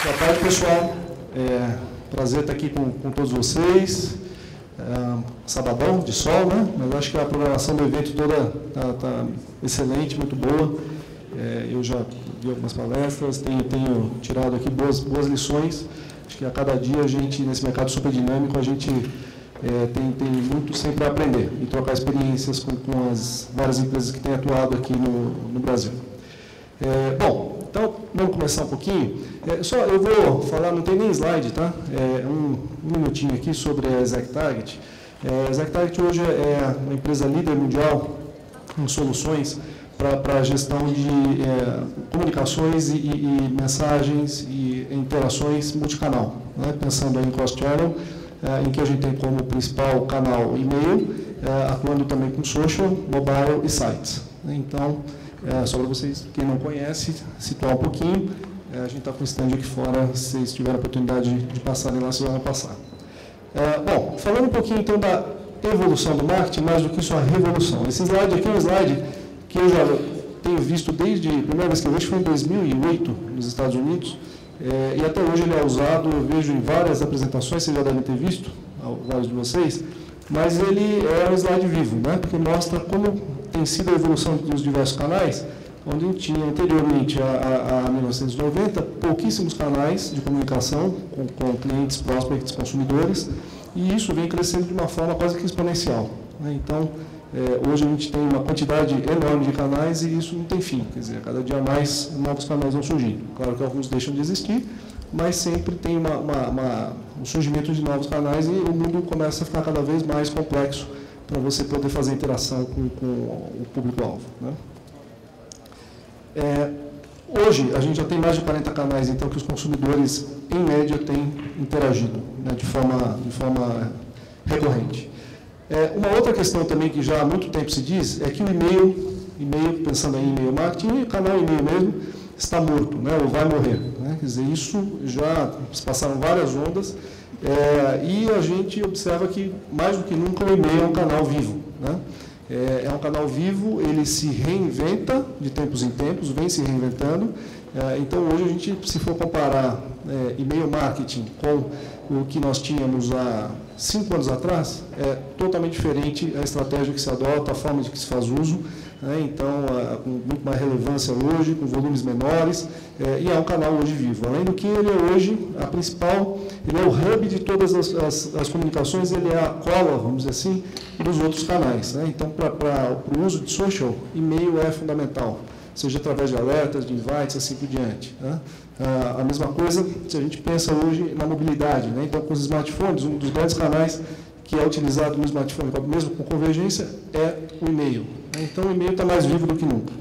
Boa tarde, pessoal. Prazer estar aqui com todos vocês. Sabadão de sol, né? Mas acho que a programação do evento toda está excelente, muito boa. Eu já vi algumas palestras, tenho tirado aqui boas lições. Acho que a cada dia a gente, nesse mercado super dinâmico, a gente tem muito sempre a aprender e trocar experiências com as várias empresas que têm atuado aqui no Brasil. Bom, então vamos começar um pouquinho. Eu vou falar, não tem nem slide, tá? Um minutinho aqui sobre a ExactTarget. A ExactTarget hoje é uma empresa líder mundial em soluções para a gestão de comunicações e mensagens e interações multicanal, né? Pensando em cross-channel, em que a gente tem como principal canal e-mail, atuando também com social, mobile e sites. Então, só para vocês, quem não conhece, situar um pouquinho, a gente está com o stand aqui fora, se vocês tiverem a oportunidade de passarem lá, vocês vão passar. Bom, falando um pouquinho então da evolução do marketing, mais do que só a revolução. Esse slide aqui é um slide que eu já tenho visto desde a primeira vez que eu vejo, foi em 2008, nos Estados Unidos, e até hoje ele é usado, eu vejo em várias apresentações, vocês já devem ter visto, vários de vocês, mas ele é um slide vivo, né? Porque mostra como tem sido a evolução dos diversos canais, onde tinha anteriormente a 1990 pouquíssimos canais de comunicação com clientes, prospects, consumidores, e isso vem crescendo de uma forma quase que exponencial, né? Então, hoje a gente tem uma quantidade enorme de canais e isso não tem fim, quer dizer, cada dia mais novos canais vão surgindo. Claro que alguns deixam de existir, mas sempre tem um surgimento de novos canais e o mundo começa a ficar cada vez mais complexo para você poder fazer interação com o público-alvo, né? Hoje, a gente já tem mais de 40 canais, então, que os consumidores, em média, têm interagido, né, de forma recorrente. Uma outra questão também que já há muito tempo se diz é que o e-mail, pensando em e-mail marketing, o canal e-mail mesmo, está morto, né, ou vai morrer, né? Quer dizer, isso já se passaram várias ondas, e a gente observa que, mais do que nunca, o e-mail é um canal vivo, né? É um canal vivo, ele se reinventa de tempos em tempos, vem se reinventando. Então, hoje, a gente, se for comparar e-mail marketing com o que nós tínhamos há 5 anos atrás, é totalmente diferente a estratégia que se adota, a forma de que se faz uso, né? Então, com muito mais relevância hoje, com volumes menores, e é um canal hoje vivo. Além do que ele é hoje a principal, ele é o hub de todas as comunicações, ele é a cola, vamos dizer assim, dos outros canais, né? Então, para o uso de social, e-mail é fundamental, seja através de alertas, de invites, assim por diante, né? A mesma coisa se a gente pensa hoje na mobilidade, né? Então, com os smartphones, um dos grandes canais que é utilizado no smartphone, mesmo com convergência, é o e-mail, né? Então, o e-mail está mais vivo do que nunca.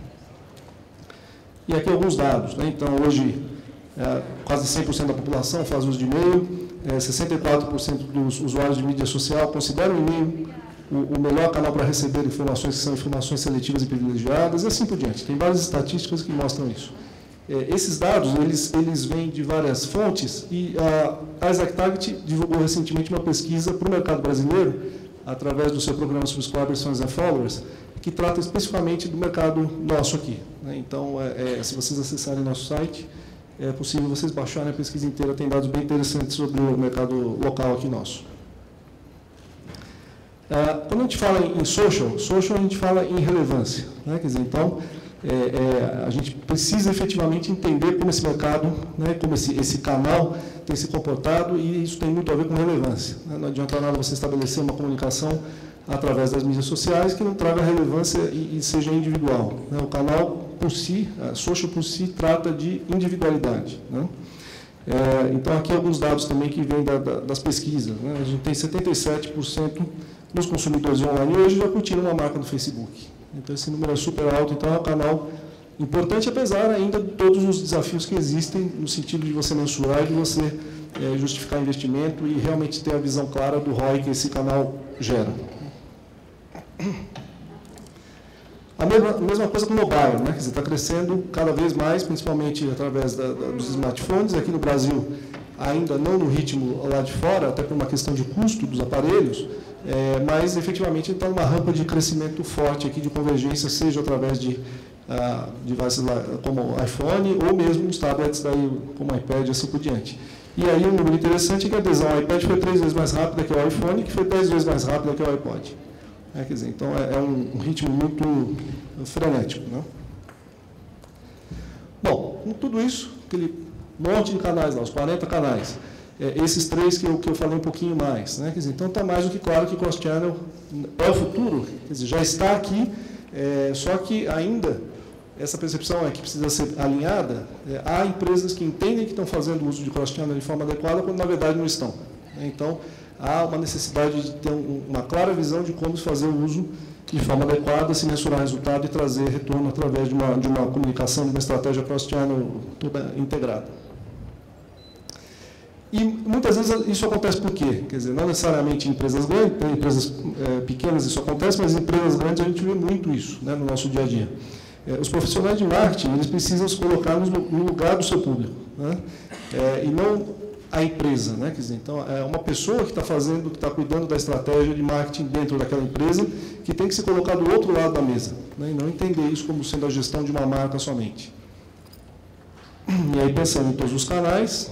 E aqui alguns dados, né? Então, hoje, quase 100% da população faz uso de e-mail, 64% dos usuários de mídia social consideram o e-mail o melhor canal para receber informações que são informações seletivas e privilegiadas, e assim por diante. Tem várias estatísticas que mostram isso. Esses dados, eles vêm de várias fontes, e a ExactTarget divulgou recentemente uma pesquisa para o mercado brasileiro, através do seu programa Subscribers, Fans and Followers, que trata especificamente do mercado nosso aqui, né? Então, se vocês acessarem nosso site, é possível vocês baixarem a pesquisa inteira, tem dados bem interessantes sobre o mercado local aqui nosso. Quando a gente fala em social a gente fala em relevância, né? Quer dizer, então, a gente precisa efetivamente entender como esse mercado, né, como esse canal tem se comportado, e isso tem muito a ver com relevância, né? Não adianta nada você estabelecer uma comunicação através das mídias sociais que não traga relevância e seja individual, né? O canal por si, a social por si, trata de individualidade, né? Então, aqui alguns dados também que vêm das pesquisas, né? A gente tem 77% dos consumidores online hoje já curtiram uma marca do Facebook. Então, esse número é super alto, então é um canal importante, apesar ainda de todos os desafios que existem, no sentido de você mensurar e de você justificar investimento e realmente ter a visão clara do ROI que esse canal gera. A mesma coisa com o mobile, né? Quer dizer, está crescendo cada vez mais, principalmente através dos smartphones. Aqui no Brasil, ainda não no ritmo lá de fora, até por uma questão de custo dos aparelhos, mas efetivamente está numa rampa de crescimento forte aqui de convergência, seja através de devices como iPhone ou mesmo os tablets daí, como iPad e assim por diante. E aí um número interessante é que a adesão ao iPad foi 3 vezes mais rápida que o iPhone, que foi 10 vezes mais rápida que o iPod. Quer dizer, então é um ritmo muito frenético. Né? Bom, com tudo isso, aquele monte de canais lá, os 40 canais, esses 3 que eu falei um pouquinho mais. Né? Quer dizer, então está mais do que claro que cross-channel é o futuro, quer dizer, já está aqui, só que ainda essa percepção é que precisa ser alinhada. Há empresas que entendem que estão fazendo uso de cross-channel de forma adequada, quando na verdade não estão. Então, há uma necessidade de ter uma clara visão de como fazer o uso de forma adequada, se mensurar resultado e trazer retorno através de uma comunicação, de uma estratégia cross-channel toda integrada. E muitas vezes isso acontece por quê? Quer dizer, não necessariamente em empresas grandes, em empresas pequenas isso acontece, mas em empresas grandes a gente vê muito isso, né, no nosso dia a dia. Os profissionais de marketing, eles precisam se colocar no lugar do seu público, né? E não a empresa, né? Quer dizer, então, é uma pessoa que está fazendo, que está cuidando da estratégia de marketing dentro daquela empresa, que tem que se colocar do outro lado da mesa, né? E não entender isso como sendo a gestão de uma marca somente. E aí, pensando em todos os canais,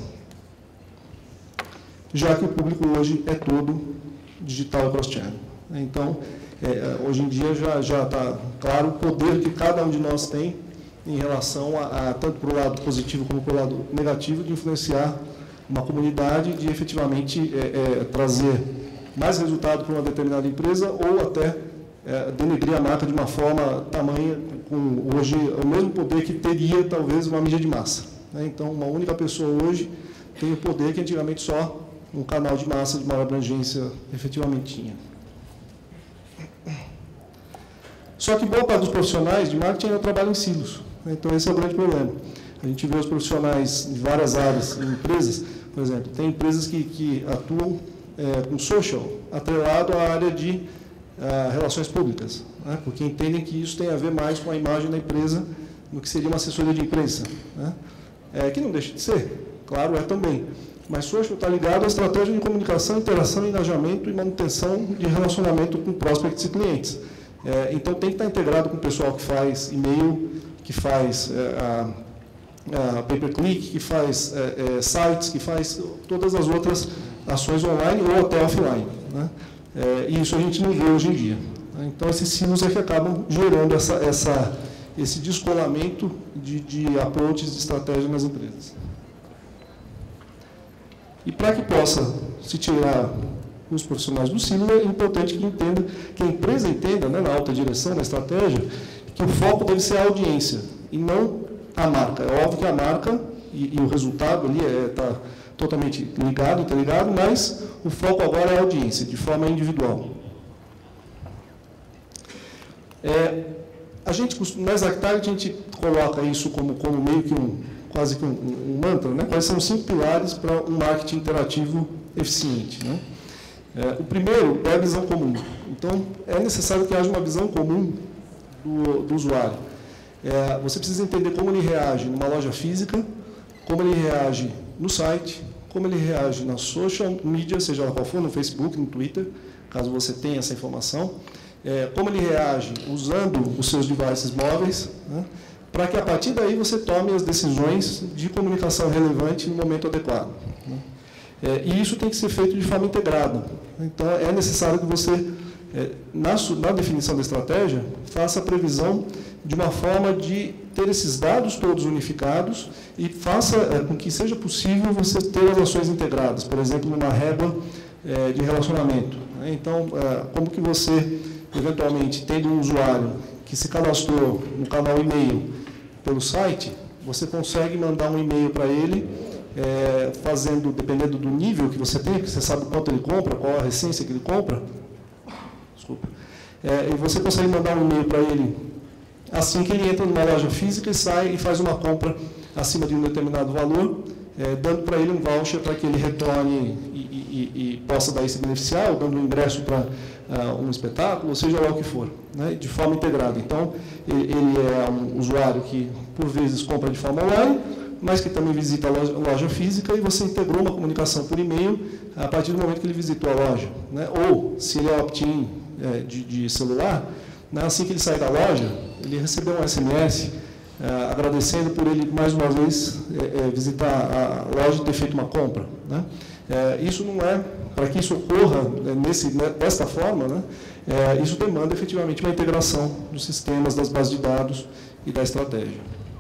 já que o público hoje é todo digital e cross-channel. Então, hoje em dia já está claro o poder que cada um de nós tem em relação tanto para o lado positivo como para o lado negativo, de influenciar uma comunidade, de efetivamente trazer mais resultado para uma determinada empresa ou até denegrir a marca de uma forma tamanha, com hoje o mesmo poder que teria talvez uma mídia de massa. Né? Então, uma única pessoa hoje tem o poder que antigamente só um canal de massa de maior abrangência efetivamente tinha. Só que boa parte dos profissionais de marketing ainda trabalham em silos. Então, esse é o grande problema. A gente vê os profissionais de várias áreas em empresas, por exemplo, tem empresas que atuam com social, atrelado à área de relações públicas, né? Porque entendem que isso tem a ver mais com a imagem da empresa do que seria uma assessoria de imprensa. Né? Que não deixa de ser, claro, também. Mas social está ligado à estratégia de comunicação, interação, engajamento e manutenção de relacionamento com prospects e clientes. Então, tem que estar integrado com o pessoal que faz e-mail, que faz pay-per-click, que faz sites, que faz todas as outras ações online ou até offline. Né? E isso a gente não vê hoje em dia. Então, esses silos é que acabam gerando esse descolamento de approaches de estratégia nas empresas. E para que possa se tirar os profissionais do silo, é importante que a empresa entenda, né, na alta direção, na estratégia, que o foco deve ser a audiência e não a marca. É óbvio que a marca e o resultado ali está totalmente ligado, interligado, mas o foco agora é a audiência, de forma individual. Na Exactag, a gente coloca isso como meio que quase que um mantra, né? Quais são os 5 pilares para um marketing interativo eficiente, né? O primeiro é a visão comum. Então, é necessário que haja uma visão comum do usuário. Você precisa entender como ele reage numa loja física, como ele reage no site, como ele reage na social media, seja lá qual for, no Facebook, no Twitter, caso você tenha essa informação, como ele reage usando os seus devices móveis, né, para que a partir daí você tome as decisões de comunicação relevante no momento adequado. Né. E isso tem que ser feito de forma integrada. Então, é necessário que você, na definição da estratégia, faça a previsão de uma forma de ter esses dados todos unificados e faça com que seja possível você ter as ações integradas, por exemplo, numa régua de relacionamento. Né. Então, como que você, eventualmente, tendo um usuário que se cadastrou no canal e-mail pelo site, você consegue mandar um e-mail para ele, dependendo do nível que você tem, que você sabe quanto ele compra, qual a recência que ele compra, desculpa, e você consegue mandar um e-mail para ele assim que ele entra numa loja física e sai e faz uma compra acima de um determinado valor, dando para ele um voucher para que ele retorne e possa daí se beneficiar, ou dando um ingresso para um espetáculo, ou seja lá o que for, né, de forma integrada. Então, ele é um usuário que, por vezes, compra de forma online, mas que também visita a loja física, e você integrou uma comunicação por e-mail a partir do momento que ele visitou a loja. Né? Ou, se ele é opt-in de celular, né, assim que ele sai da loja, ele recebeu um SMS agradecendo por ele, mais uma vez, visitar a loja e ter feito uma compra, né? Isso não é, para que isso ocorra desta forma, né, isso demanda efetivamente uma integração dos sistemas, das bases de dados e da estratégia.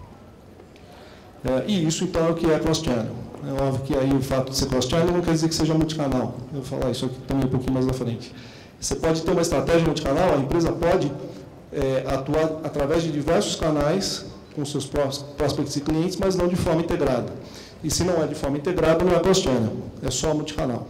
E isso, então, é o que é cross-channel. É óbvio que aí o fato de ser cross-channel não quer dizer que seja multicanal. Eu vou falar isso aqui também um pouquinho mais na frente. Você pode ter uma estratégia multicanal, a empresa pode atuar através de diversos canais com seus prospects e clientes, mas não de forma integrada. E se não é de forma integrada, não é cross-channel, é só multicanal.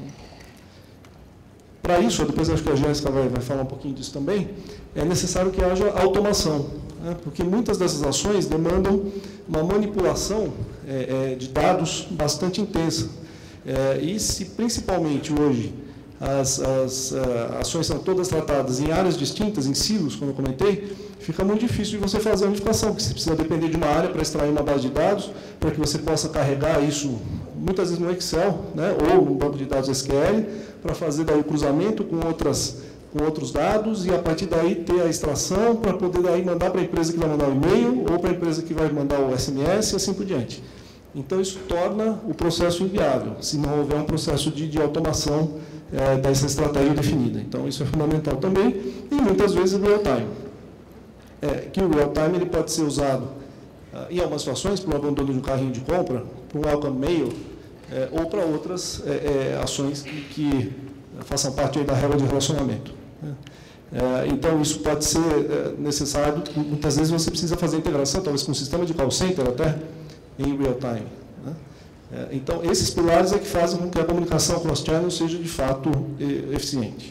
Para isso, depois acho que a Jéssica vai falar um pouquinho disso também, é necessário que haja automação, né? Porque muitas dessas ações demandam uma manipulação de dados bastante intensa. E se principalmente hoje as ações são todas tratadas em áreas distintas, em silos, como eu comentei, fica muito difícil de você fazer a unificação, porque você precisa depender de uma área para extrair uma base de dados, para que você possa carregar isso, muitas vezes no Excel, né, ou no banco de dados SQL, para fazer daí o cruzamento com outros dados e, a partir daí, ter a extração para poder daí mandar para a empresa que vai mandar o e-mail ou para a empresa que vai mandar o SMS e assim por diante. Então, isso torna o processo inviável, se não houver um processo de automação dessa estratégia definida. Então, isso é fundamental também, e muitas vezes o real-time. Que o real-time ele pode ser usado em algumas situações para o abandono de um carrinho de compra, para um welcome mail, ou para outras ações que façam parte aí da regra de relacionamento. Então, isso pode ser necessário, muitas vezes você precisa fazer integração, talvez com um sistema de call center até, em real-time. Então, esses pilares é que fazem com que a comunicação cross-channel seja, de fato, eficiente.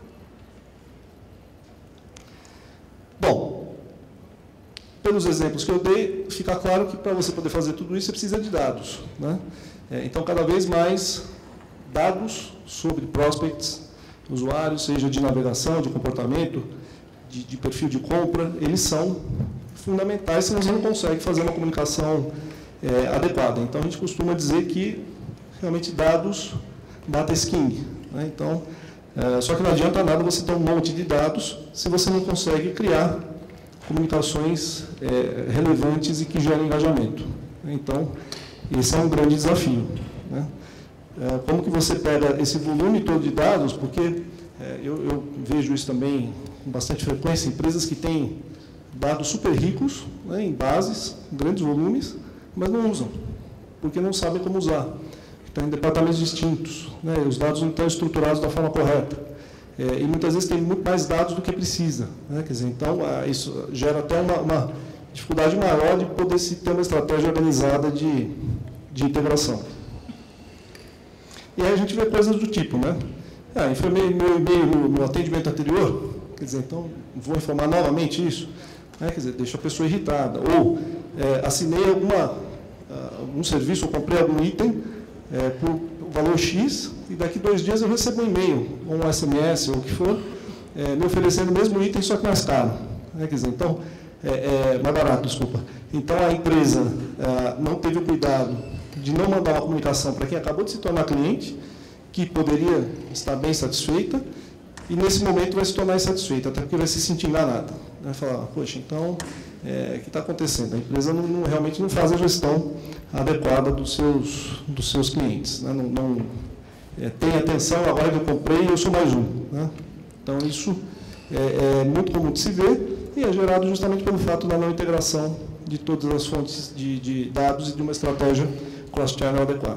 Bom, pelos exemplos que eu dei, fica claro que para você poder fazer tudo isso, você precisa de dados, né? Então, cada vez mais dados sobre prospects, usuários, seja de navegação, de comportamento, de perfil de compra, eles são fundamentais se você não consegue fazer uma comunicação adequada. Então, a gente costuma dizer que, realmente, dados data is king, né? Então, só que não adianta nada você ter um monte de dados se você não consegue criar comunicações relevantes e que gerem engajamento. Então, esse é um grande desafio, né? Como que você pega esse volume todo de dados, porque eu vejo isso também com bastante frequência, empresas que têm dados super ricos, né, em bases, grandes volumes, mas não usam, porque não sabem como usar. Estão em departamentos distintos, né, os dados não estão estruturados da forma correta. E muitas vezes tem muito mais dados do que precisa, né? Quer dizer, então, isso gera até uma dificuldade maior de poder se ter uma estratégia organizada de integração. E aí a gente vê coisas do tipo, né? Informei meu e-mail no atendimento anterior, quer dizer, então vou informar novamente isso, né? Quer dizer, deixa a pessoa irritada. Ou assinei algum serviço, ou comprei algum item por valor X, e daqui 2 dias eu recebo um e-mail, ou um SMS, ou o que for, me oferecendo o mesmo item, só que mais caro. Né? Quer dizer, então, mais barato, desculpa. Então, a empresa não teve o cuidado de não mandar uma comunicação para quem acabou de se tornar cliente, que poderia estar bem satisfeita, e nesse momento vai se tornar insatisfeita, até porque vai se sentir enganada. Vai falar, poxa, então, o que está acontecendo? A empresa realmente não faz a gestão adequada dos seus clientes, né? Não tem atenção, agora que eu comprei, eu sou mais um, né? Então, isso é muito comum de se ver e é gerado justamente pelo fato da não integração de todas as fontes de dados e de uma estratégia cross-channel adequada.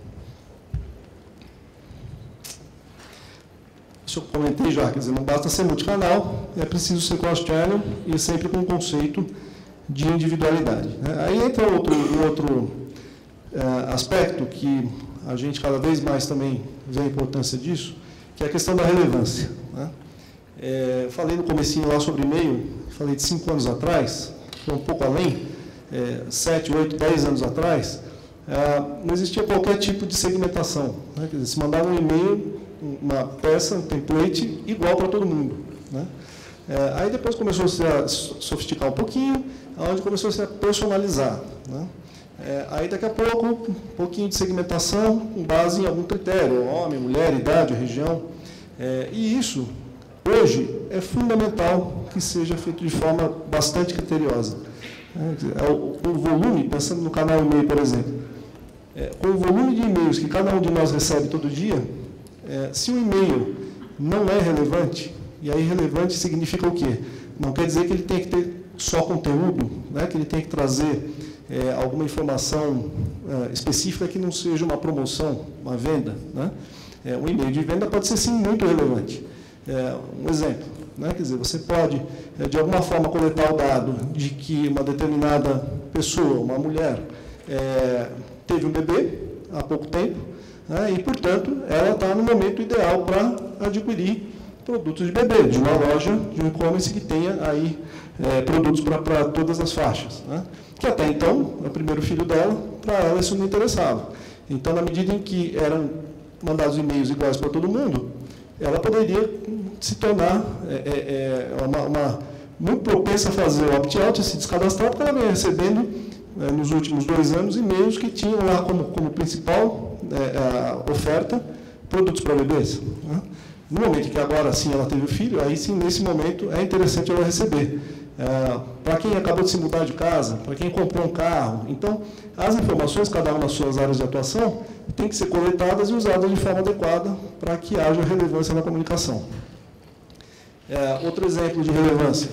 Isso eu comentei já, quer dizer, não basta ser multicanal, é preciso ser cross-channel e sempre com um conceito de individualidade, né? Aí entra outro aspecto que a gente cada vez mais também vê a importância disso, que é a questão da relevância, né? Falei no comecinho lá sobre e-mail, falei de 5 anos atrás, foi um pouco além, 7, 8, 10 anos atrás, não existia qualquer tipo de segmentação, né? Quer dizer, se mandava um e-mail, uma peça, um template, igual para todo mundo, né? Aí depois começou a se sofisticar um pouquinho, onde começou a se personalizar, né? Aí daqui a pouco, um pouquinho de segmentação com base em algum critério, homem, mulher, idade, região, e isso Hoje, é fundamental que seja feito de forma bastante criteriosa. O volume, pensando no canal e-mail, por exemplo, com o volume de e-mails que cada um de nós recebe todo dia, se o e-mail não é relevante, e aí relevante significa o quê? Não quer dizer que ele tem que ter só conteúdo, né? Que ele tem que trazer alguma informação específica que não seja uma promoção, uma venda. Né? Um e-mail de venda pode ser, sim, muito relevante. Um exemplo, né? Quer dizer, você pode, de alguma forma, coletar o dado de que uma determinada pessoa, uma mulher, teve um bebê há pouco tempo, né? E, portanto, ela está no momento ideal para adquirir produtos de bebê, de uma loja de um e-commerce que tenha aí produtos para todas as faixas. Né? Que até então, o primeiro filho dela, para ela isso não interessava. Então, na medida em que eram mandados e-mails iguais para todo mundo, ela poderia se tornar muito propensa a fazer o opt-out, se descadastrar, porque ela vem recebendo, nos últimos 2 anos, e-mails que tinham lá como principal oferta produtos para bebês. Né? No momento que agora sim ela teve o filho, aí sim, nesse momento, é interessante ela receber. Para quem acabou de se mudar de casa, para quem comprou um carro. Então, as informações, cada uma nas suas áreas de atuação, têm que ser coletadas e usadas de forma adequada para que haja relevância na comunicação. Outro exemplo de relevância.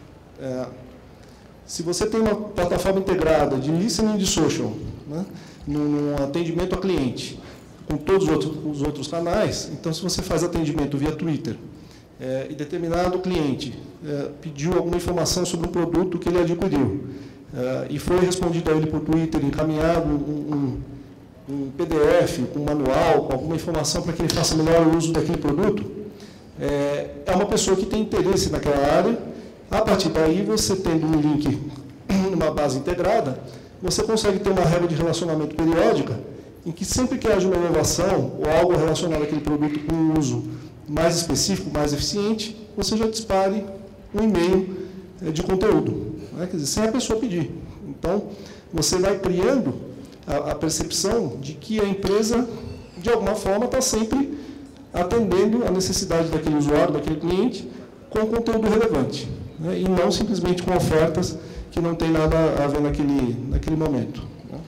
Se você tem uma plataforma integrada de listening de social, né, num atendimento a cliente, com todos os outros canais, então, se você faz atendimento via Twitter, e determinado cliente pediu alguma informação sobre um produto que ele adquiriu, e foi respondido a ele por Twitter, encaminhado um PDF, um manual, com alguma informação para que ele faça melhor uso daquele produto, é uma pessoa que tem interesse naquela área. A partir daí, você tendo um link numa base integrada, você consegue ter uma regra de relacionamento periódica, em que sempre que haja uma inovação ou algo relacionado àquele produto com um uso mais específico, mais eficiente, você já dispare um e-mail de conteúdo, né? Quer dizer, sem a pessoa pedir. Então, você vai criando a percepção de que a empresa, de alguma forma, está sempre atendendo a necessidade daquele usuário, daquele cliente, com conteúdo relevante, né? E não simplesmente com ofertas que não tem nada a ver naquele momento. Né?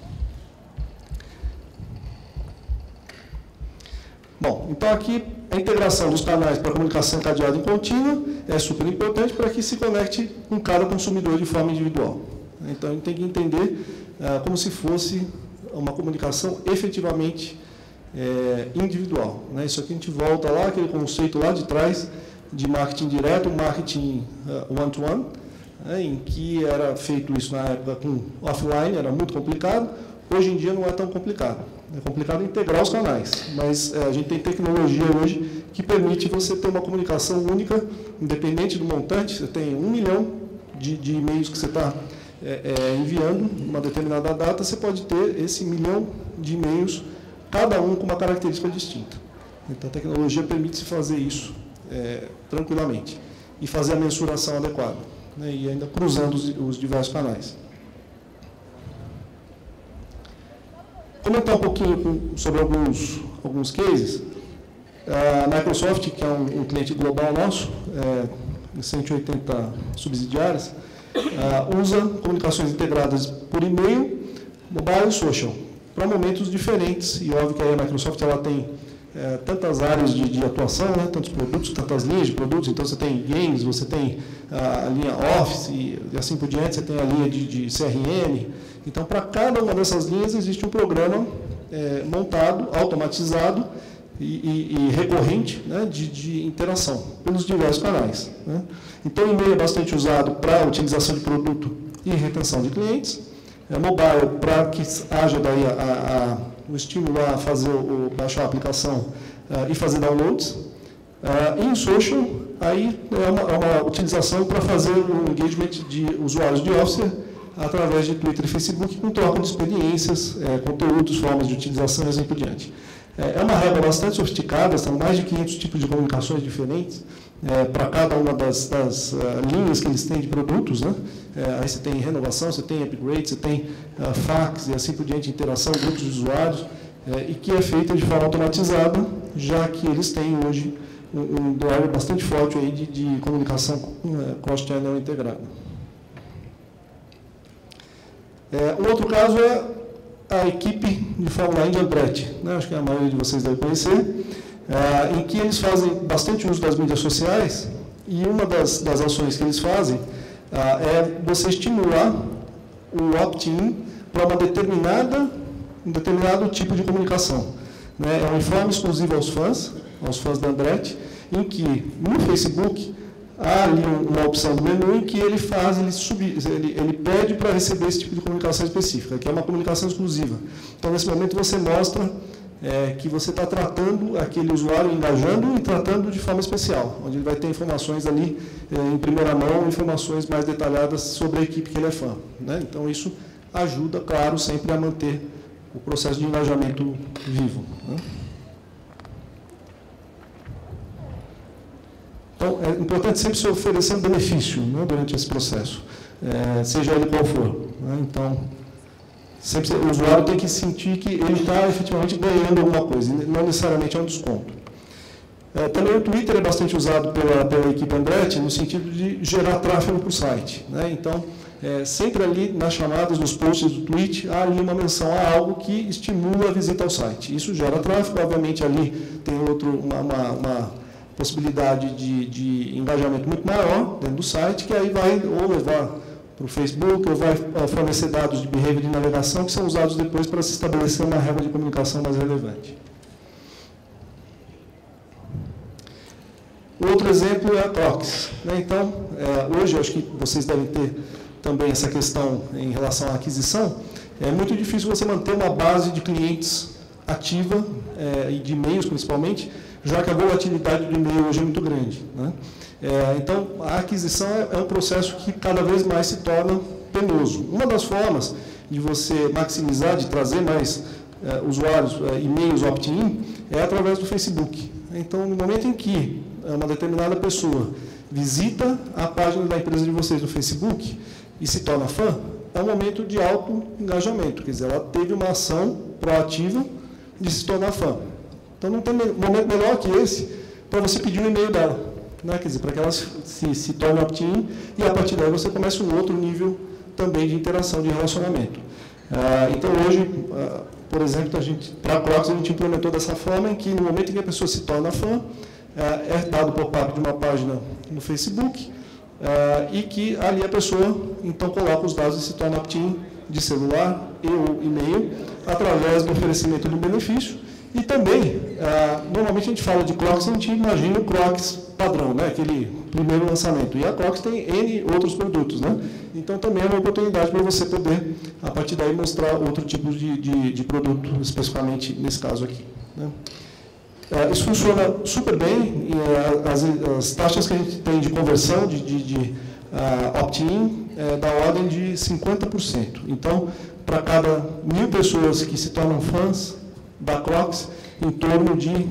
Bom, então aqui a integração dos canais para comunicação cadeada em contínua é super importante para que se conecte com cada consumidor de forma individual. Então, a gente tem que entender como se fosse uma comunicação efetivamente individual. Né? Isso aqui a gente volta lá, aquele conceito lá de trás de marketing direto, marketing one-to-one, né? Em que era feito isso na época com offline, era muito complicado. Hoje em dia não é tão complicado. É complicado integrar os canais, mas a gente tem tecnologia hoje que permite você ter uma comunicação única, independente do montante. Você tem 1 milhão de e-mails que você está enviando numa determinada data, você pode ter esse 1 milhão de e-mails, cada um com uma característica distinta. Então, a tecnologia permite se fazer isso tranquilamente e fazer a mensuração adequada, né, e ainda cruzando os diversos canais. Comentar um pouquinho sobre alguns cases. A Microsoft, que é um cliente global nosso, 180 subsidiárias, usa comunicações integradas por e-mail, mobile e social, para momentos diferentes. E óbvio que a Microsoft ela tem tantas áreas de atuação, né, tantos produtos, tantas linhas de produtos. Então, você tem games, você tem a linha Office e assim por diante, você tem a linha de CRM. Então, para cada uma dessas linhas, existe um programa montado, automatizado e recorrente, né, de interação pelos diversos canais. Né. Então, o e-mail é bastante usado para utilização de produto e retenção de clientes. Mobile, para que haja daí o estímulo a baixar a aplicação e fazer downloads. E em social, aí é uma utilização para fazer o engagement de usuários de Office através de Twitter e Facebook, com troca de experiências, conteúdos, formas de utilização e assim por diante. É uma regra bastante sofisticada, são mais de 500 tipos de comunicações diferentes para cada uma das linhas que eles têm de produtos. Né? Aí você tem renovação, você tem upgrade, você tem fax e assim por diante, interação, grupos de usuários, e que é feita de forma automatizada, já que eles têm hoje um driver bastante forte aí de comunicação cross-channel integrada. Um outro caso é a equipe de Fórmula 1 de Andretti, né? Acho que a maioria de vocês deve conhecer, em que eles fazem bastante uso das mídias sociais, e uma das ações que eles fazem é você estimular o opt-in para um determinado tipo de comunicação, né? É um informe exclusivo aos fãs da Andretti, em que no Facebook há ali uma opção do menu em que ele pede para receber esse tipo de comunicação específica, que é uma comunicação exclusiva. Então, nesse momento, você mostra que você está tratando aquele usuário, engajando e tratando de forma especial, onde ele vai ter informações ali em primeira mão, informações mais detalhadas sobre a equipe que ele é fã, né? Então, isso ajuda, claro, sempre a manter o processo de engajamento vivo, né? Então, é importante sempre se oferecer um benefício, né, durante esse processo, seja ele qual for, né? Então, sempre o usuário tem que sentir que ele está efetivamente ganhando alguma coisa, não necessariamente é um desconto. Também o Twitter é bastante usado pela equipe Andretti no sentido de gerar tráfego para o site, né? Então, sempre ali nas chamadas, nos posts do tweet, há ali uma menção a algo que estimula a visita ao site. Isso gera tráfego, obviamente ali tem uma possibilidade de engajamento muito maior dentro do site, que aí vai ou levar para o Facebook, ou vai fornecer dados de behavior de navegação, que são usados depois para se estabelecer uma regra de comunicação mais relevante. Outro exemplo é a Crocs, né? Então, hoje, acho que vocês devem ter também essa questão em relação à aquisição. É muito difícil você manter uma base de clientes ativa, e de e-mails principalmente, já que a volatilidade do e-mail hoje é muito grande, né? Então, a aquisição é um processo que cada vez mais se torna penoso. Uma das formas de você maximizar, de trazer mais usuários, e-mails opt-in, é através do Facebook. Então, no momento em que uma determinada pessoa visita a página da empresa de vocês no Facebook e se torna fã, é um momento de alto engajamento, quer dizer, ela teve uma ação proativa de se tornar fã. Então, não tem momento melhor que esse para você pedir o e-mail dela, né? Quer dizer, para que ela se torne opt-in e, a partir daí, você começa um outro nível também de interação, de relacionamento. Então, hoje, por exemplo, para a Crocs, a gente implementou dessa forma, em que, no momento em que a pessoa se torna fã, é dado por parte de uma página no Facebook, e que ali a pessoa, então, coloca os dados e se torna opt-in de celular e ou e-mail, através do oferecimento do benefício. E também, normalmente a gente fala de Crocs, a gente imagina o Crocs padrão, né? Aquele primeiro lançamento. E a Crocs tem N outros produtos, né? Então, também é uma oportunidade para você poder, a partir daí, mostrar outro tipo de produto, especificamente nesse caso aqui, né? Isso funciona super bem, e as taxas que a gente tem de conversão, de opt-in, da ordem de 50%. Então, para cada 1.000 pessoas que se tornam fãs da Crocs, em torno de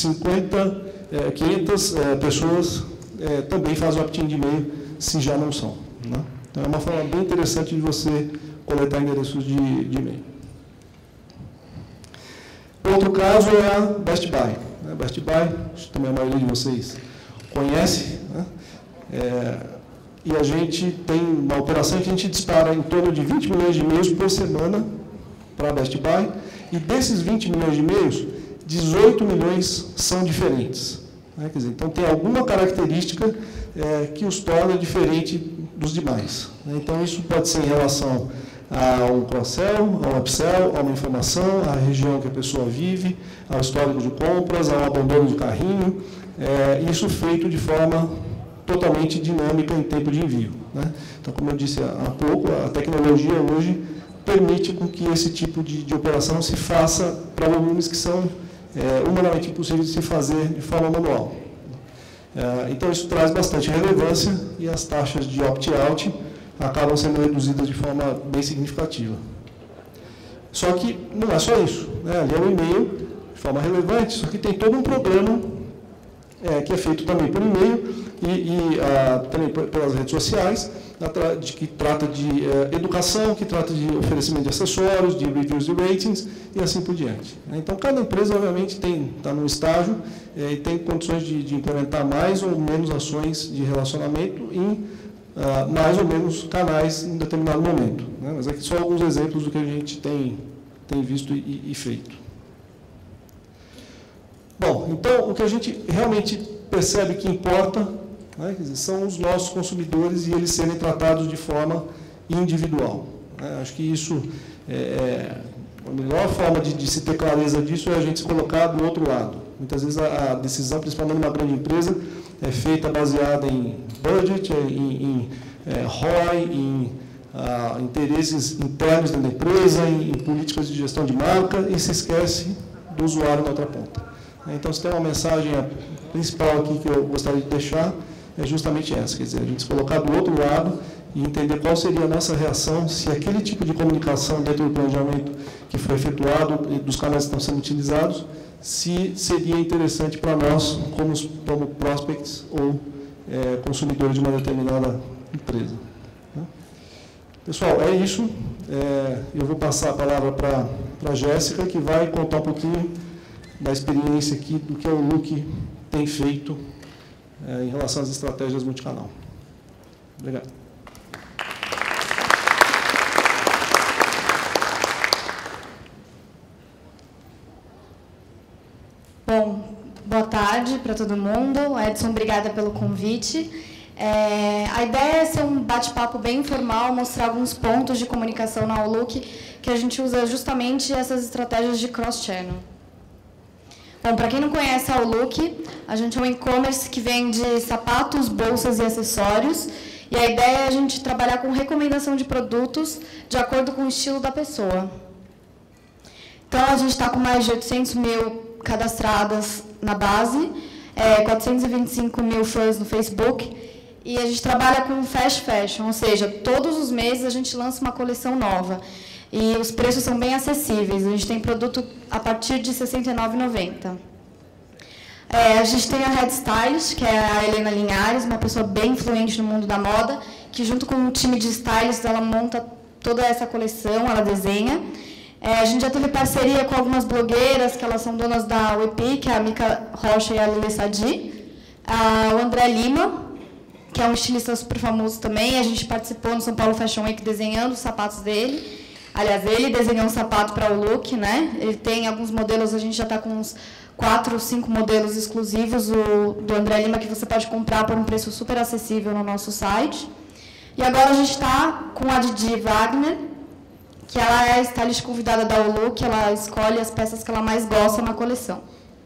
500 pessoas também fazem opt-in de e-mail, se já não são, né? Então, é uma forma bem interessante de você coletar endereços de e-mail. Outro caso é a Best Buy. Best Buy, acho que também a maioria de vocês conhece, né? E a gente tem uma operação que a gente dispara em torno de 20 milhões de e-mails por semana para a Best Buy, e desses 20 milhões de e-mails, 18 milhões são diferentes, né? Quer dizer, então, tem alguma característica que os torna diferente dos demais, né? Então, isso pode ser em relação a um cross-sell, a um upsell, a uma informação, à região que a pessoa vive, ao histórico de compras, ao abandono de carrinho, isso feito de forma totalmente dinâmica em tempo de envio, né? Então, como eu disse há pouco, a tecnologia hoje permite com que esse tipo de operação se faça para volumes que são humanamente impossíveis de se fazer de forma manual. Então, isso traz bastante relevância e as taxas de opt-out acabam sendo reduzidas de forma bem significativa. Só que não é só isso, né? Ali é um e-mail de forma relevante, só que tem todo um programa que é feito também por e-mail e também pelas redes sociais, que trata de educação, que trata de oferecimento de acessórios, de reviews e ratings, e assim por diante. Então, cada empresa, obviamente, está num estágio e tem condições de implementar mais ou menos ações de relacionamento em mais ou menos canais em determinado momento. Mas aqui só alguns exemplos do que a gente tem visto e feito. Bom, então, o que a gente realmente percebe que importa, quer dizer, são os nossos consumidores e eles serem tratados de forma individual. Acho que isso, a melhor forma de se ter clareza disso é a gente se colocar do outro lado. Muitas vezes a decisão, principalmente numa grande empresa, é feita baseada em budget, em ROI, em interesses internos da empresa, em políticas de gestão de marca, e se esquece do usuário na outra ponta. Então, se tem uma mensagem principal aqui que eu gostaria de deixar, é justamente essa, quer dizer, a gente se colocar do outro lado e entender qual seria a nossa reação se aquele tipo de comunicação dentro do planejamento que foi efetuado e dos canais que estão sendo utilizados, se seria interessante para nós, como prospects ou consumidores de uma determinada empresa. Pessoal, é isso. Eu vou passar a palavra para a Jéssica, que vai contar um pouquinho da experiência aqui, do que o Look tem feito em relação às estratégias multicanal. Obrigado. Bom, boa tarde para todo mundo. Edson, obrigada pelo convite. A ideia é ser um bate-papo bem informal, mostrar alguns pontos de comunicação na Outlook que a gente usa justamente essas estratégias de cross-channel. Bom, para quem não conhece a Outlook, a gente é um e-commerce que vende sapatos, bolsas e acessórios, e a ideia é a gente trabalhar com recomendação de produtos de acordo com o estilo da pessoa. Então, a gente está com mais de 800 mil cadastradas na base, 425 mil fãs no Facebook, e a gente trabalha com fast fashion, ou seja, todos os meses a gente lança uma coleção nova. E os preços são bem acessíveis. A gente tem produto a partir de R$ 69,90. A gente tem a Head Stylist, que é a Helena Linhares, uma pessoa bem influente no mundo da moda, que junto com um time de stylists, ela monta toda essa coleção, ela desenha. A gente já teve parceria com algumas blogueiras, que elas são donas da WePi, que é a Mica Rocha e a Lili Sadi. O André Lima, que é um estilista super famoso também. A gente participou no São Paulo Fashion Week desenhando os sapatos dele. Aliás, ele desenhou um sapato para o Look, né? Ele tem alguns modelos, a gente já está com uns 4, 5 modelos exclusivos do André Lima, que você pode comprar por um preço super acessível no nosso site. E agora a gente está com a Didi Wagner, que ela é a stylist convidada da Look, ela escolhe as peças que ela mais gosta na coleção.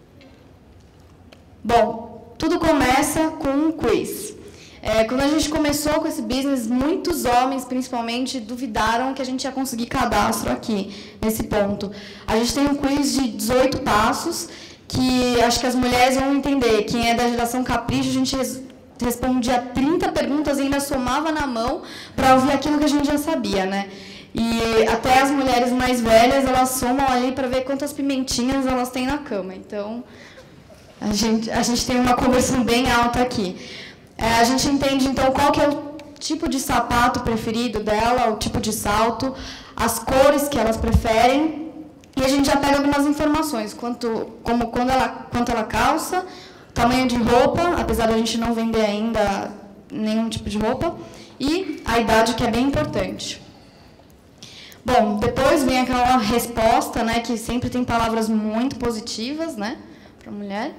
Bom, tudo começa com um quiz. Quando a gente começou com esse business, muitos homens, principalmente, duvidaram que a gente ia conseguir cadastro aqui, nesse ponto. A gente tem um quiz de 18 passos, que acho que as mulheres vão entender. Quem é da geração Capricho, a gente respondia 30 perguntas e ainda somava na mão para ouvir aquilo que a gente já sabia, né? E até as mulheres mais velhas, elas somam ali para ver quantas pimentinhas elas têm na cama. Então, a gente tem uma conversão bem alta aqui. A gente entende, então, qual que é o tipo de sapato preferido dela, o tipo de salto, as cores que elas preferem, e a gente já pega algumas informações, quanto ela calça, tamanho de roupa, apesar de a gente não vender ainda nenhum tipo de roupa, e a idade, que é bem importante. Bom, depois vem aquela resposta, né, que sempre tem palavras muito positivas, né, para a mulher.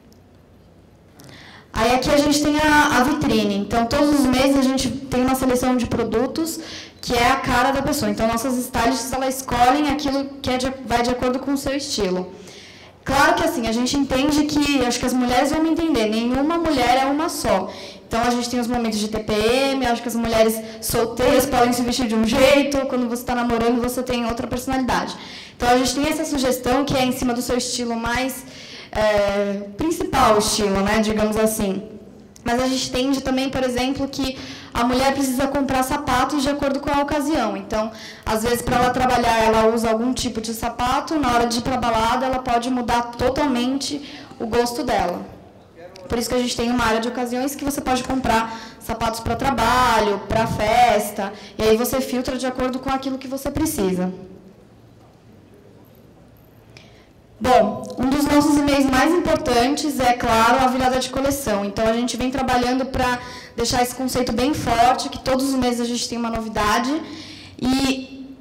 Aí aqui a gente tem a vitrine. Então, todos os meses a gente tem uma seleção de produtos que é a cara da pessoa. Então, nossas stylists, elas escolhem aquilo que vai de acordo com o seu estilo. Claro que assim, a gente entende que, acho que as mulheres vão me entender, nenhuma mulher é uma só. Então, a gente tem os momentos de TPM, acho que as mulheres solteiras podem se vestir de um jeito, quando você está namorando, você tem outra personalidade. Então, a gente tem essa sugestão que é em cima do seu estilo mais principal estilo, né, digamos assim. Mas a gente entende também, por exemplo, que a mulher precisa comprar sapatos de acordo com a ocasião. Então, às vezes, para ela trabalhar, ela usa algum tipo de sapato, na hora de ir para a balada, ela pode mudar totalmente o gosto dela. Quero Por isso que a gente tem uma área de ocasiões que você pode comprar sapatos para trabalho, para festa, e aí você filtra de acordo com aquilo que você precisa. Bom, um dos nossos e-mails mais importantes é, claro, a virada de coleção. Então, a gente vem trabalhando para deixar esse conceito bem forte, que todos os meses a gente tem uma novidade. E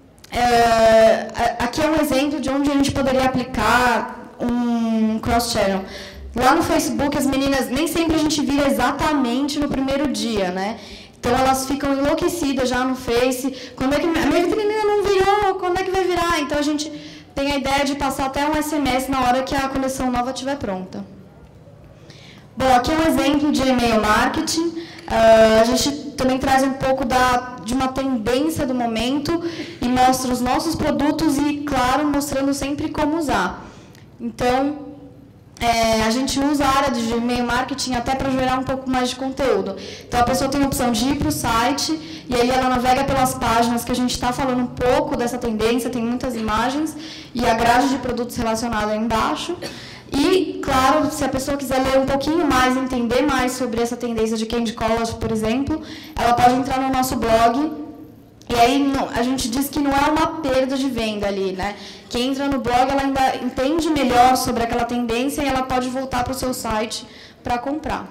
aqui é um exemplo de onde a gente poderia aplicar um cross-channel. Lá no Facebook, as meninas, nem sempre a gente vira exatamente no primeiro dia, né? Então, elas ficam enlouquecidas já no Face. Quando é que a minha menina não virou? Quando é que vai virar? Então, a gente tem a ideia de passar até um SMS na hora que a coleção nova estiver pronta. Bom, aqui é um exemplo de e-mail marketing. A gente também traz um pouco de uma tendência do momento e mostra os nossos produtos e, claro, mostrando sempre como usar. Então, a gente usa a área de e-mail marketing até para gerar um pouco mais de conteúdo. Então, a pessoa tem a opção de ir para o site e aí ela navega pelas páginas que a gente está falando um pouco dessa tendência, tem muitas imagens e a grade de produtos relacionada aí embaixo. E, claro, se a pessoa quiser ler um pouquinho mais, entender mais sobre essa tendência de Candy Collage, por exemplo, ela pode entrar no nosso blog. E aí a gente diz que não é uma perda de venda ali, né? Quem entra no blog, ela ainda entende melhor sobre aquela tendência e ela pode voltar para o seu site para comprar.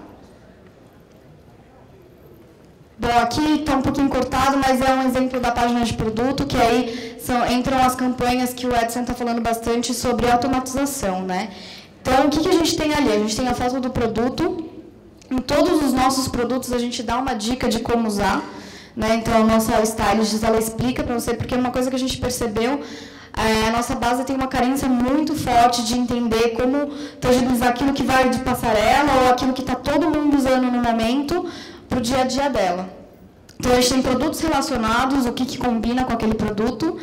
Bom, aqui está um pouquinho cortado, mas é um exemplo da página de produto, que aí entram as campanhas que o Edson está falando bastante sobre automatização, né? Então, o que a gente tem ali? A gente tem a foto do produto. Em todos os nossos produtos, a gente dá uma dica de como usar. Né? Então, a nossa stylist, ela explica para você, porque é uma coisa que a gente percebeu, a nossa base tem uma carência muito forte de entender como tangibilizar aquilo que vai de passarela ou aquilo que está todo mundo usando no momento para o dia a dia dela. Então, a gente tem produtos relacionados, o que combina com aquele produto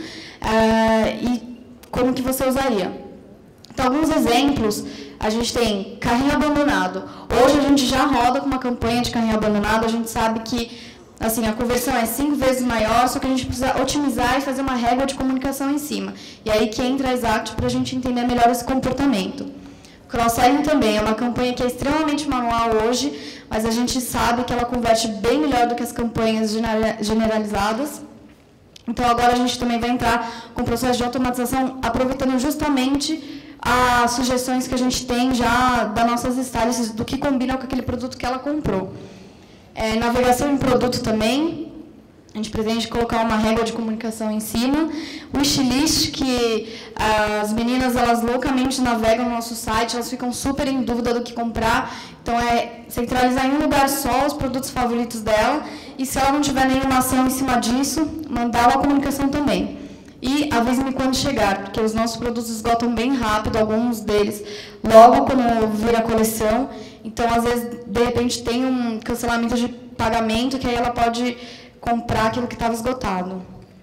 e como que você usaria. Então, alguns exemplos, a gente tem carrinho abandonado. Hoje, a gente já roda com uma campanha de carrinho abandonado, a gente sabe que assim, a conversão é 5 vezes maior, só que a gente precisa otimizar e fazer uma régua de comunicação em cima. E aí que entra a Exact para a gente entender melhor esse comportamento. Cross-selling também é uma campanha que é extremamente manual hoje, mas a gente sabe que ela converte bem melhor do que as campanhas generalizadas. Então, agora a gente também vai entrar com o processo de automatização, aproveitando justamente as sugestões que a gente tem já das nossas stylists, do que combina com aquele produto que ela comprou. Navegação em produto também, a gente pretende colocar uma régua de comunicação em cima. Wishlist, que as meninas, elas loucamente navegam no nosso site, elas ficam super em dúvida do que comprar. Então, é centralizar em um lugar só os produtos favoritos dela. E se ela não tiver nenhuma ação em cima disso, mandar uma comunicação também. E avise-me quando chegar, porque os nossos produtos esgotam bem rápido, alguns deles logo quando vira a coleção. Então, às vezes, de repente, tem um cancelamento de pagamento, que aí ela pode comprar aquilo que estava esgotado.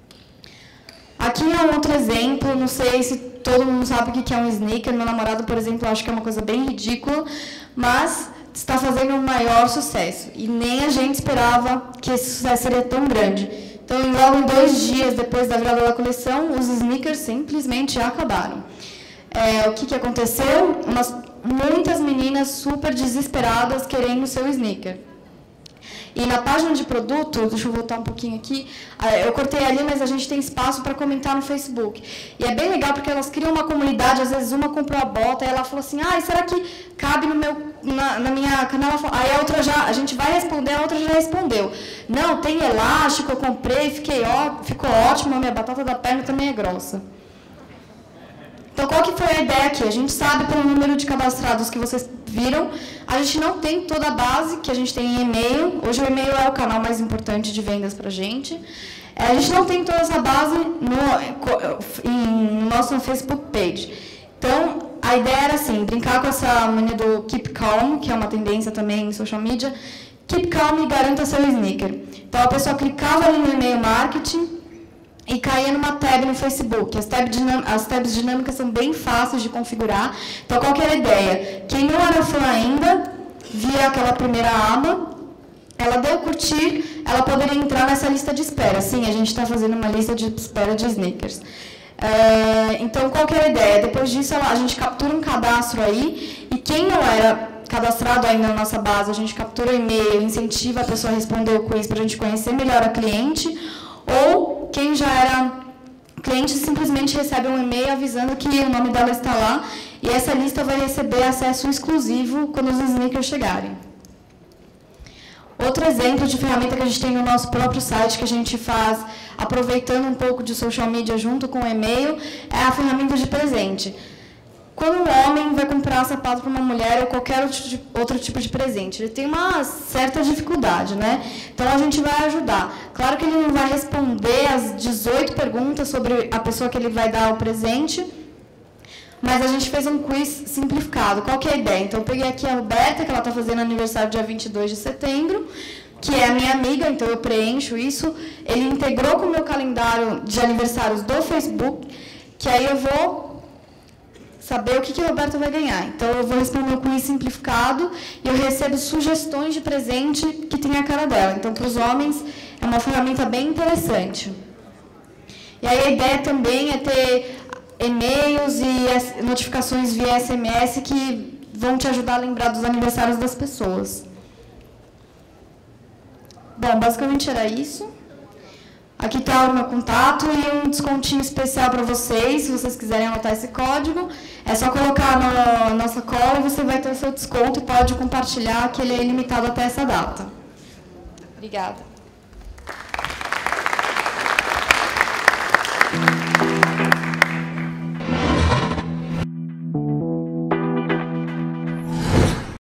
Aqui é um outro exemplo, não sei se todo mundo sabe o que é um sneaker. Meu namorado, por exemplo, acha que é uma coisa bem ridícula, mas está fazendo um maior sucesso. E nem a gente esperava que esse sucesso seria tão grande. Então, logo em 2 dias depois da virada da coleção, os sneakers simplesmente acabaram. O que aconteceu? Muitas meninas super desesperadas querendo o seu sneaker. E na página de produto, deixa eu voltar um pouquinho aqui, eu cortei ali, mas a gente tem espaço para comentar no Facebook. E é bem legal porque elas criam uma comunidade, às vezes uma comprou a bota, e ela falou assim, será que cabe na minha canela? Aí a outra a gente vai responder, a outra já respondeu. Não, tem elástico, eu comprei, ficou ótimo, a minha batata da perna também é grossa. Então, qual que foi a ideia aqui? A gente sabe pelo número de cadastrados que vocês viram, a gente não tem toda a base que a gente tem em e-mail. Hoje o e-mail é o canal mais importante de vendas para a gente. A gente não tem toda essa base no nosso Facebook page. Então, a ideia era assim, brincar com essa mania do Keep Calm, que é uma tendência também em social media. Keep Calm e garanta seu sneaker. Então, a pessoa clicava ali no e-mail marketing, e caía numa tab no Facebook. As tabs dinâmicas são bem fáceis de configurar. Então, qual que era a ideia? Quem não era fã ainda, via aquela primeira aba, ela deu curtir, ela poderia entrar nessa lista de espera. Sim, a gente está fazendo uma lista de espera de sneakers. Então, qual que era a ideia? Depois disso, a gente captura um cadastro aí, e quem não era cadastrado ainda na nossa base, a gente captura o e-mail, incentiva a pessoa a responder o quiz para a gente conhecer melhor a cliente, ou quem já era cliente simplesmente recebe um e-mail avisando que o nome dela está lá, e essa lista vai receber acesso exclusivo quando os sneakers chegarem. Outro exemplo de ferramenta que a gente tem no nosso próprio site, que a gente faz aproveitando um pouco de social media junto com o e-mail, é a ferramenta de presente. Quando um homem vai comprar sapato para uma mulher ou qualquer outro tipo de presente, ele tem uma certa dificuldade, né? Então, a gente vai ajudar. Claro que ele não vai responder as 18 perguntas sobre a pessoa que ele vai dar o presente, mas a gente fez um quiz simplificado. Qual que é a ideia? Então, eu peguei aqui a Roberta, que ela está fazendo aniversário dia 22 de setembro, que é a minha amiga, então eu preencho isso. Ele integrou com o meu calendário de aniversários do Facebook, que aí eu vou saber o que a Roberta vai ganhar. Então, eu vou responder o quiz simplificado e eu recebo sugestões de presente que tem a cara dela. Então, para os homens, é uma ferramenta bem interessante. E aí, a ideia também é ter e-mails e notificações via SMS que vão te ajudar a lembrar dos aniversários das pessoas. Bom, basicamente era isso. Aqui está o meu contato e um descontinho especial para vocês, se vocês quiserem anotar esse código. É só colocar na nossa cola e você vai ter o seu desconto e pode compartilhar, que ele é ilimitado até essa data. Obrigada.